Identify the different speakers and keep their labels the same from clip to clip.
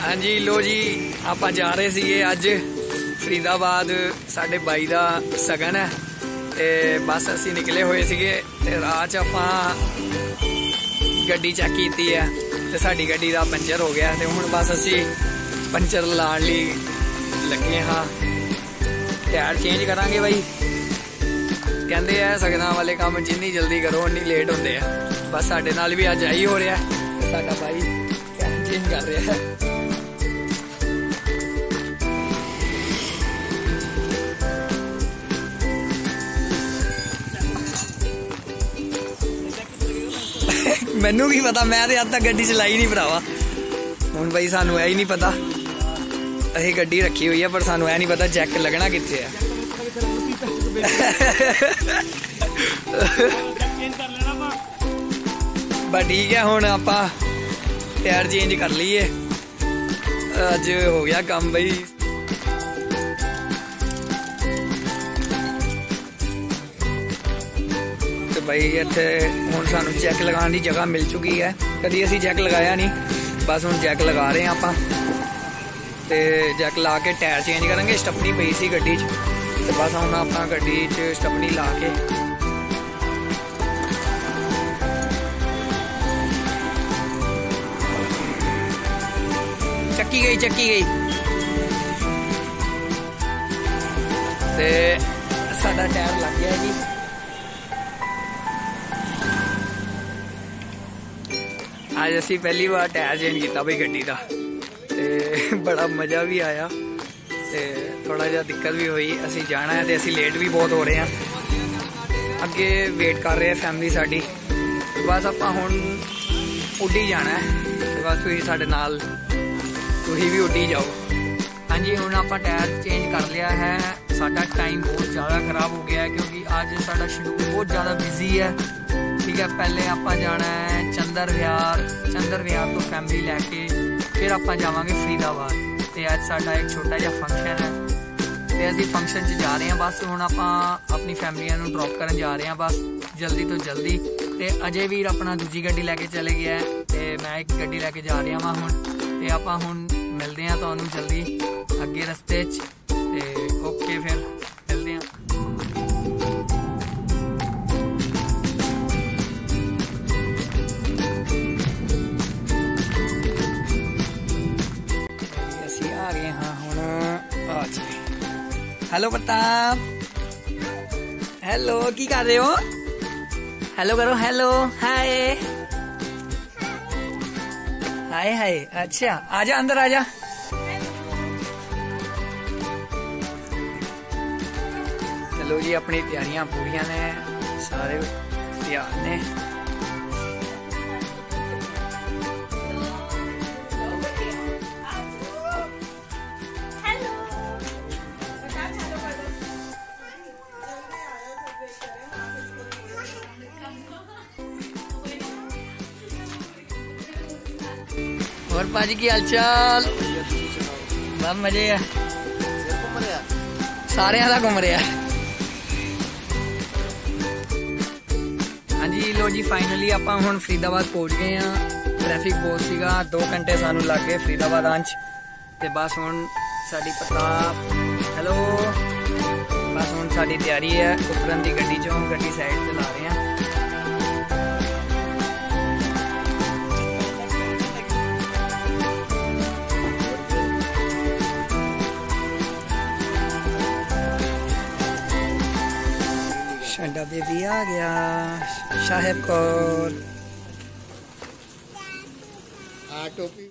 Speaker 1: हाँ जी लो जी आप जा रहे थे अज फरीदाबाद साढ़े बाई का सगन है ते बस असी निकले हुए थे राह च आप गड्डी चेक की है तो साड़ी गड्डी का पंचर हो गया तो हुण बस असी पंचर लाने ली लगे हाँ टायर चेंज करांगे भाई कहते हैं सगना वाले काम जिन्नी जल्दी करो उन्नी लेट होंगे है बस साडे नाल भी अज आई हो रहा है साडा भाई टायर चेंज कर रहा है। मैनू की पता मैं तो अज तक गड्डी चलाई नहीं भरावा हुण भाई सानू यह ही नहीं पता असी गड्डी रखी हुई है पर सानू यह नहीं पता जैक लगना कित्थे है। बस ठीक है हुण आपां टायर चेंज कर लीए अज हो गया काम भाई। तो भाई इत्थे हुण सानू जैक लगाने की जगह मिल चुकी है कभी असी जैक लगाया नहीं बस हुण जैक लगा रहे हैं आपां ते जैक ला के टायर चेंज करेंगे स्टपनी पई सी गड्डी च ते बस हुण आपां गड्डी च स्टपनी ला के चक्की गई ते साडा टायर लग गया जी। आज असी पहली बार टायर चेंज किया भाई गड्डी का ते बड़ा मज़ा भी आया ते थोड़ा जा दिक्कत भी हुई असी जाना है तो असी लेट भी बहुत हो रहे हैं अगे वेट कर रहे हैं फैमिली साड़ी बस आप हुण उड्डी जाना है तो बस तुसीं साडे नाल तुसीं भी उड्डी जाओ। हाँ जी हुण आपां टायर चेंज कर लिया है साडा टाइम बहुत ज़्यादा खराब हो गया है क्योंकि अज साडा शेड्यूल बहुत ज़्यादा बिजी है ठीक है। पहले आप जाना है चंदर विहार तो फैमिली लैके फिर आप जावांगे फरीदाबाद तो अज साडा एक छोटा जिहा फंक्शन है तो असीं फंक्शन च जा रहे हैं बस हुण आपां अपनी फैमिलियां नूं ड्रॉप करन जा रहे हैं बस जल्दी तो जल्दी तो अजय वीर अपना दूजी गड्डी लैके चले गया है तो मैं एक गड्डी लैके जा रहा वां हुण तो आपां हुण मिलते हैं तुहानूं जल्दी अगे रस्ते च ते ओके फिर मिलते हैं। आ गए हाँ हुण हेलो प्रताप हेलो की कर रहे हो हेलो करो हेलो हाय हाय हाय अच्छा आजा अंदर आजा चलो जी अपनी तैयारियां पूरियां ने सारे तैयार ने और पाजी की हालचाल बहुत मजे है सारे का घूम रहा है। हाँ जी लो जी फाइनली आप हुण फरीदाबाद पहुंच गए हैं ट्रैफिक बहुत सीगा 2 घंटे सानू लग गए फरीदाबाद आंच ते बस हुण साडी प्रताप हेलो बस हुण साडी तैयारी है उतरन की गड्डी चों गड्डी साइड ते ला रहे हैं। शादा बेबी आ गया साहेब कौर टोपी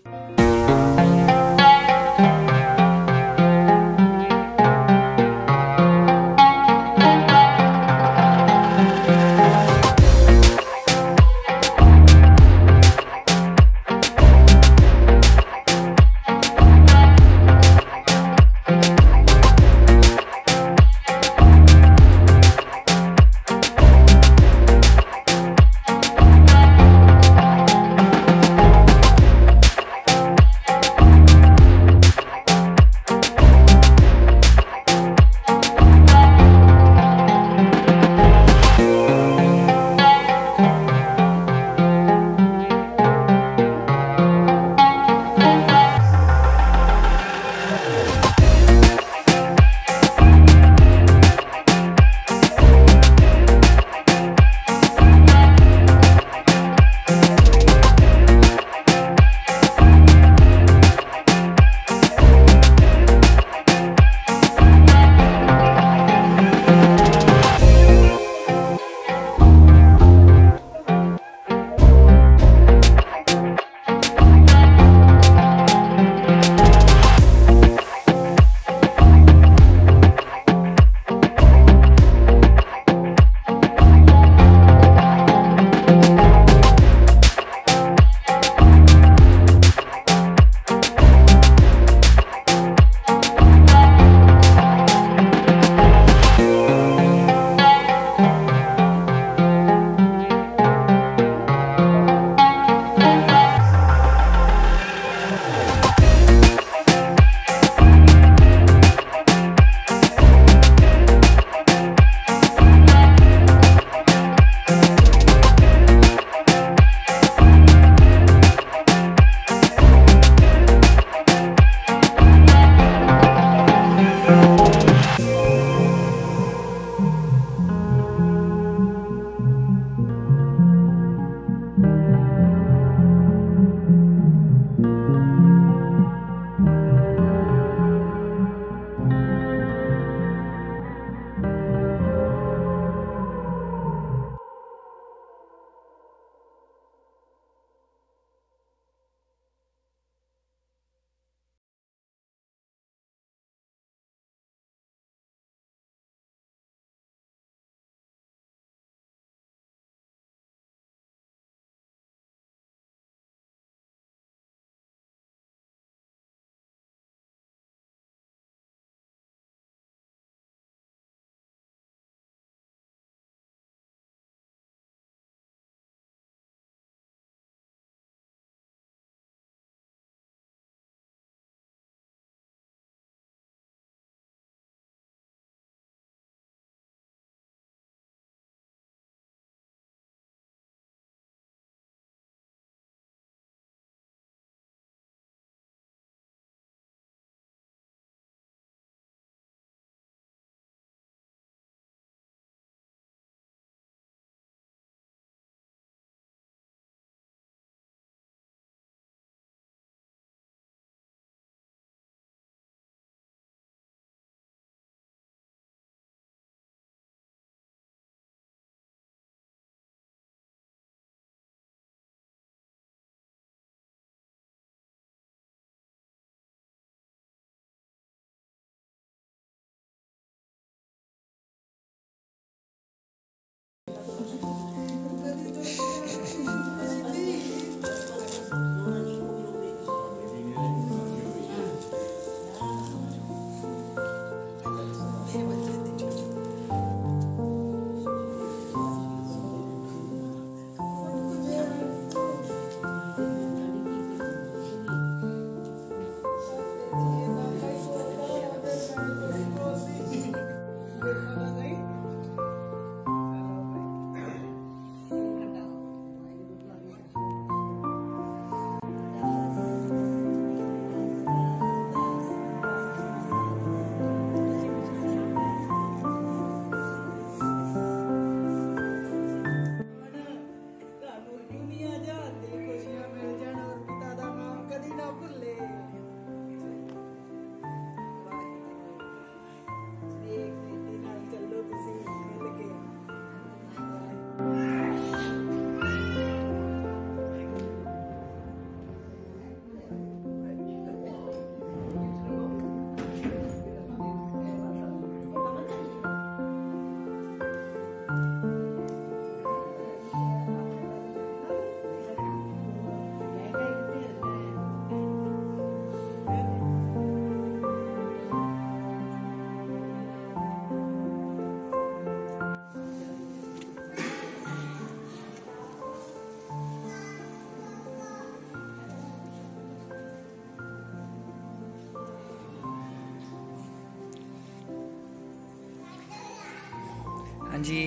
Speaker 1: हाँ जी,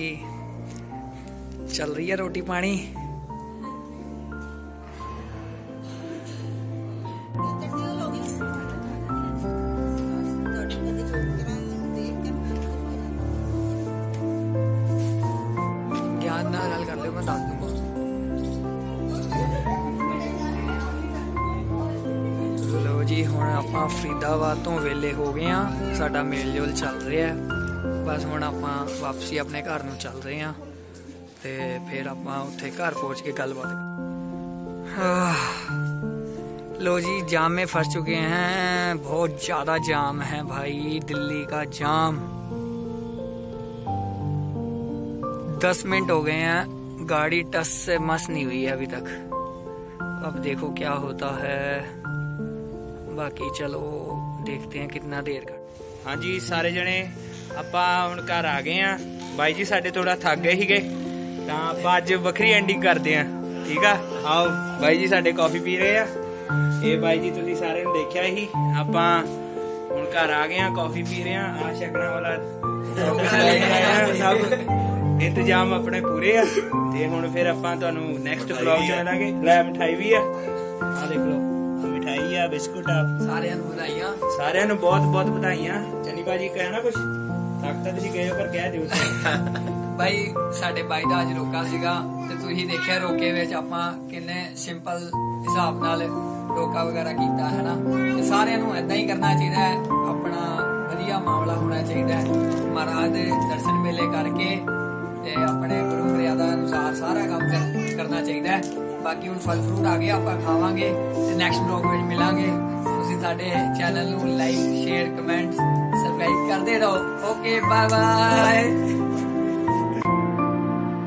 Speaker 1: चल रही है रोटी पानी। ज्ञान नाल गल कर लियो, मैं दस दूंगा। लो जी, हुण आपां फरीदाबाद तो वेले हो गए हैं, साडा मेल जोल चल रहा है। बस हुण आपां वापसी अपने घर नूं चल रहे हैं ते फिर आपां उत्थे घर पहुंच के गलबात। लो जी, जाम में फंस चुके हैं, बहुत ज्यादा जाम है भाई, दिल्ली का जाम। 10 मिनट हो गए हैं, गाड़ी टस से मस नहीं हुई है अभी तक। अब देखो क्या होता है, बाकी चलो देखते हैं कितना देर का।
Speaker 2: हाँ जी, सारे जने ਆਪਾਂ ਹੁਣ ਘਰ ਆ ਗਏ ਆ। ਬਾਈ ਜੀ ਸਾਡੇ ਥੋੜਾ ਥੱਕ ਗਏ ਸੀਗੇ ਤਾਂ ਆਪਾਂ ਅੱਜ ਵੱਖਰੀ ਐਂਡਿੰਗ ਕਰਦੇ ਆ, ਠੀਕ ਆ। ਆਓ ਬਾਈ ਜੀ ਸਾਡੇ ਕਾਫੀ ਪੀ ਰਹੇ ਆ। ਇਹ ਬਾਈ ਜੀ ਤੁਸੀਂ ਸਾਰਿਆਂ ਨੇ ਦੇਖਿਆ ਹੀ, ਆਪਾਂ ਹੁਣ ਘਰ ਆ ਗਏ ਆ, ਕਾਫੀ ਪੀ ਰਹੇ ਆ। ਆ ਸ਼ਕਰਾਂ ਵਾਲਾ ਸਭ ਇੰਤਜ਼ਾਮ ਆਪਣੇ ਪੂਰੇ ਆ ਤੇ ਹੁਣ ਫਿਰ ਆਪਾਂ ਤੁਹਾਨੂੰ ਨੈਕਸਟ ਵਲੌਗ ਚ ਮਿਲਾਂਗੇ। ਲੈ ਮਿਠਾਈ ਵੀ ਆ, ਆ ਦੇਖ ਲਓ, ਮਿਠਾਈ ਆ, ਬਿਸਕੁਟ ਆ। ਸਾਰਿਆਂ ਨੂੰ ਵਧਾਈਆਂ, ਸਾਰਿਆਂ ਨੂੰ ਬਹੁਤ ਬਹੁਤ ਵਧਾਈਆਂ। ਚੰਨੀ ਭਾਜੀ ਕਹਿਣਾ ਕੁਛ? ਤੱਕ ਤੁਸੀਂ ਗਏ ਹੋ ਪਰ ਕਹਿ ਦਿਓ।
Speaker 1: ਭਾਈ ਸਾਡੇ ਬਾਈ ਦਾ ਅੱਜ ਰੋਕਾ ਸੀਗਾ ਤੇ ਤੁਸੀਂ ਦੇਖਿਆ ਰੋਕੇ ਵਿੱਚ ਆਪਾਂ ਕਿੰਨੇ ਸਿੰਪਲ ਹਿਸਾਬ ਨਾਲ ਰੋਕਾ ਵਗੈਰਾ ਕੀਤਾ ਹੈ ਨਾ। ਤੇ ਸਾਰਿਆਂ ਨੂੰ ਏਦਾਂ ਹੀ ਕਰਨਾ ਚਾਹੀਦਾ ਹੈ, ਆਪਣਾ ਵਧੀਆ ਮਾਮਲਾ ਹੋਣਾ ਚਾਹੀਦਾ ਹੈ। ਮਹਾਰਾਜ ਦੇ ਦਰਸ਼ਨ ਮੇਲੇ ਕਰਕੇ ਤੇ ਆਪਣੇ ਗੁਰੂ ਮਰਿਆਦਾ ਅਨੁਸਾਰ ਸਾਰਾ ਕੰਮ ਕਰਨਾ ਚਾਹੀਦਾ ਹੈ। ਬਾਕੀ ਹੁਣ ਫਲ ਫਰੂਟ ਆ ਗਏ, ਆਪਾਂ ਖਾਵਾਂਗੇ ਤੇ ਨੈਕਸਟ ਵਲੌਗ ਵਿੱਚ ਮਿਲਾਂਗੇ। ਤੁਸੀਂ ਸਾਡੇ ਚੈਨਲ ਨੂੰ ਲਾਈਕ, ਸ਼ੇਅਰ, ਕਮੈਂਟ, ਸਬਸਕ੍ਰਾਈਬ ਕਰਦੇ ਰਹੋ। Okay, bye bye.